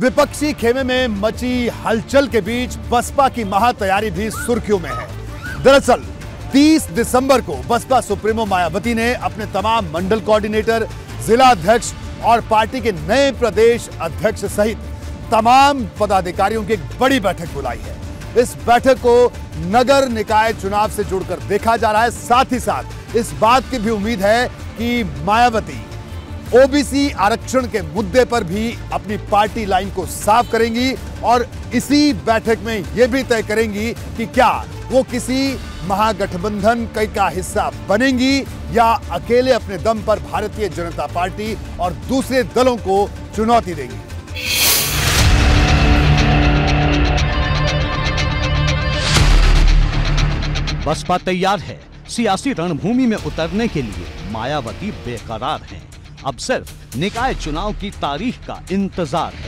विपक्षी खेमे में मची हलचल के बीच बसपा की महातैयारी भी सुर्खियों में है। दरअसल 30 दिसंबर को बसपा सुप्रीमो मायावती ने अपने तमाम मंडल कोऑर्डिनेटर, जिला अध्यक्ष और पार्टी के नए प्रदेश अध्यक्ष सहित तमाम पदाधिकारियों की एक बड़ी बैठक बुलाई है। इस बैठक को नगर निकाय चुनाव से जुड़कर देखा जा रहा है। साथ ही साथ इस बात की भी उम्मीद है कि मायावती ओबीसी आरक्षण के मुद्दे पर भी अपनी पार्टी लाइन को साफ करेंगी और इसी बैठक में यह भी तय करेंगी कि क्या वो किसी महागठबंधन का हिस्सा बनेंगी या अकेले अपने दम पर भारतीय जनता पार्टी और दूसरे दलों को चुनौती देंगी। बसपा तैयार है सियासी रणभूमि में उतरने के लिए, मायावती बेकरार हैं। अब सिर्फ निकाय चुनाव की तारीख का इंतजार है।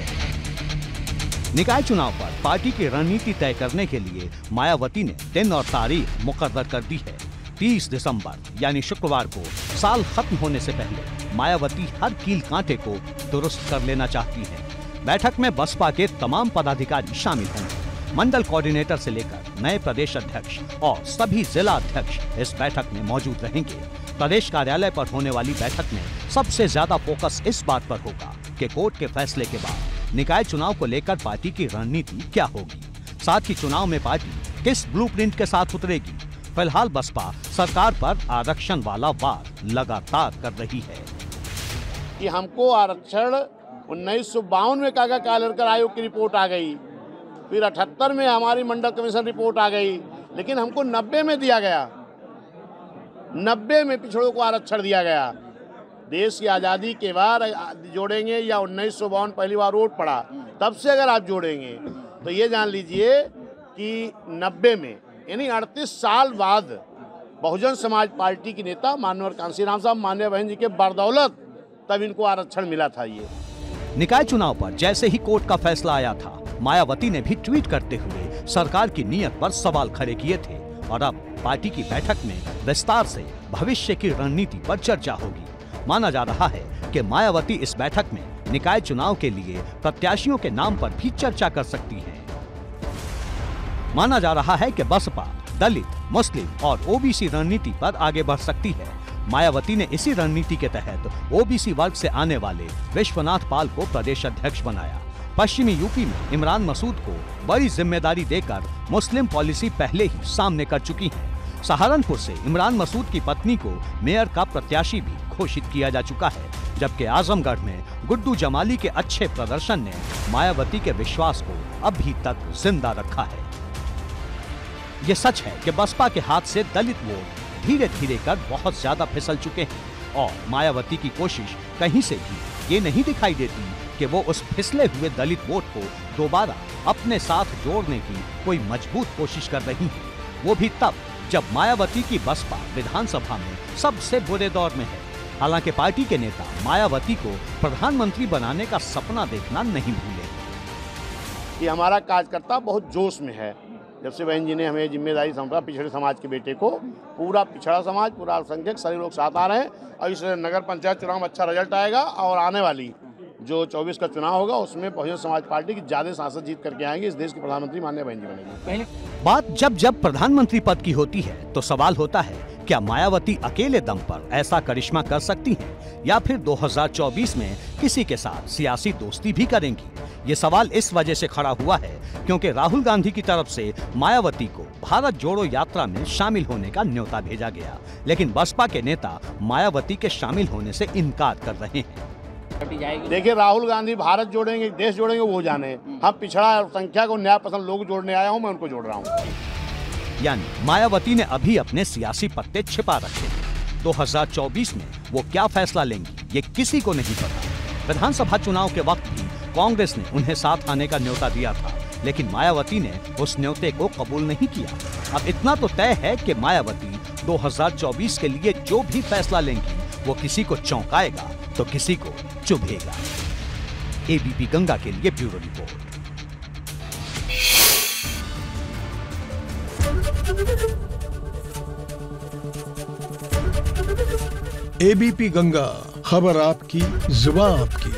निकाय चुनाव पर पार्टी की रणनीति तय करने के लिए मायावती ने दिन और तारीख मुकर्रर कर दी है। 30 दिसंबर यानी शुक्रवार को साल खत्म होने से पहले मायावती हर कील कांटे को दुरुस्त कर लेना चाहती है। बैठक में बसपा के तमाम पदाधिकारी शामिल होंगे। मंडल कोऑर्डिनेटर से लेकर नए प्रदेश अध्यक्ष और सभी जिला अध्यक्ष इस बैठक में मौजूद रहेंगे। प्रदेश कार्यालय पर होने वाली बैठक में सबसे ज्यादा फोकस इस बात पर होगा कि कोर्ट के फैसले के बाद निकाय चुनाव को लेकर पार्टी की रणनीति क्या होगी। साथ ही चुनाव में पार्टी किस ब्लूप्रिंट के साथ उतरेगी। फिलहाल बसपा सरकार पर आरक्षण वाला वार लगातार कर रही है कि हमको आरक्षण 1952 में कागा कालेकर आयोग की रिपोर्ट आ गई, फिर 78 में हमारी मंडल कमीशन रिपोर्ट आ गई, लेकिन हमको 90 में दिया गया। 90 में पिछड़ों को आरक्षण दिया गया। देश की आज़ादी के बाद जोड़ेंगे या 1952 पहली बार वोट पड़ा तब से अगर आप जोड़ेंगे तो ये जान लीजिए कि 90 में यानी 38 साल बाद बहुजन समाज पार्टी की नेता माननीय कांशीराम साहब मान्य बहन जी के बदौलत तब इनको आरक्षण मिला था। ये निकाय चुनाव पर जैसे ही कोर्ट का फैसला आया था, मायावती ने भी ट्वीट करते हुए सरकार की नीयत पर सवाल खड़े किए थे और अब पार्टी की बैठक में विस्तार से भविष्य की रणनीति पर चर्चा होगी। माना जा रहा है कि मायावती इस बैठक में निकाय चुनाव के लिए प्रत्याशियों के नाम पर भी चर्चा कर सकती हैं। माना जा रहा है कि बसपा दलित, मुस्लिम और ओबीसी रणनीति पर आगे बढ़ सकती है। मायावती ने इसी रणनीति के तहत ओबीसी वर्ग से आने वाले विश्वनाथ पाल को प्रदेश अध्यक्ष बनाया। पश्चिमी यूपी में इमरान मसूद को बड़ी जिम्मेदारी देकर मुस्लिम पॉलिसी पहले ही सामने कर चुकी है। सहारनपुर से इमरान मसूद की पत्नी को मेयर का प्रत्याशी भी घोषित किया जा चुका है, जबकि आजमगढ़ में गुड्डू जमाली के अच्छे प्रदर्शन ने मायावती के विश्वास को अभी तक जिंदा रखा है। ये सच है कि बसपा के हाथ से दलित वोट धीरे धीरे कर बहुत ज्यादा फिसल चुके हैं और मायावती की कोशिश कहीं से भी ये नहीं दिखाई देती कि वो उस फिसले हुए दलित वोट को दोबारा अपने साथ जोड़ने की कोई मजबूत कोशिश कर रही है। वो भी तब जब मायावती की बसपा विधानसभा में सबसे बुरे दौर में है। हालांकि पार्टी के नेता मायावती को प्रधानमंत्री बनाने का सपना देखना नहीं भूले। कि हमारा कार्यकर्ता बहुत जोश में है। जब से बहन जी ने हमें जिम्मेदारी सौंपा, पिछड़े समाज के बेटे को, पूरा पिछड़ा समाज, पूरा अल्पसंख्यक सभी लोग साथ आ रहे हैं और इस नगर पंचायत चुनाव में अच्छा रिजल्ट आएगा और आने वाली जो 24 का चुनाव होगा उसमें बहुजन समाज पार्टी की ज्यादा सांसद जीत करके आएंगे। इस देश की प्रधानमंत्री माननीय बहन जी बनेगी। बात जब प्रधानमंत्री पद की होती है तो सवाल होता है, क्या मायावती अकेले दम पर ऐसा करिश्मा कर सकती हैं या फिर 2024 में किसी के साथ सियासी दोस्ती भी करेंगी। ये सवाल इस वजह से खड़ा हुआ है क्योंकि राहुल गांधी की तरफ से मायावती को भारत जोड़ो यात्रा में शामिल होने का न्योता भेजा गया, लेकिन बसपा के नेता मायावती के शामिल होने से इनकार कर रहे हैं। देखिए, राहुल गांधी भारत जोड़ेंगे, देश जोड़ेंगे, वो जाने। हम पिछड़ा संख्या को न्याय पसंद लोग जोड़ने आया हूँ, मैं उनको जोड़ रहा हूँ। यानी मायावती ने अभी अपने सियासी पत्ते छिपा रखे हैं। 2024 में वो क्या फैसला लेंगी ये किसी को नहीं पता। विधानसभा चुनाव के वक्त भी कांग्रेस ने उन्हें साथ आने का न्योता दिया था, लेकिन मायावती ने उस न्योते को कबूल नहीं किया। अब इतना तो तय है कि मायावती 2024 के लिए जो भी फैसला लेंगी वो किसी को चौंकाएगा तो किसी को चुभेगा। एबीपी गंगा के लिए ब्यूरो रिपोर्ट। एबीपी गंगा, खबर आपकी, जुबान आपकी।